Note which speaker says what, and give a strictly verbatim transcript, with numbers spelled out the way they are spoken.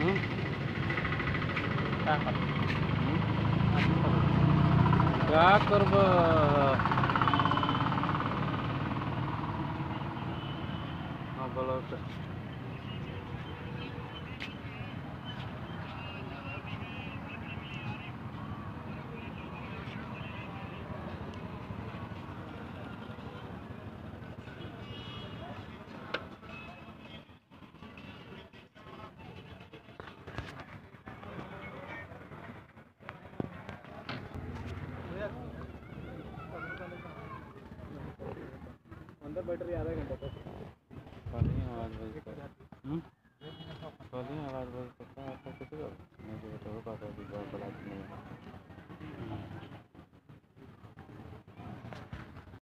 Speaker 1: क्या कर
Speaker 2: क्या करब हाँ बोलो तो
Speaker 1: अंदर बैठ रही आधा घंटा तक
Speaker 2: कल ही आवाज़ बज कल ही आवाज़ बज सकता है आपको कुछ नहीं तो बताओ पापा की बहुत बड़ा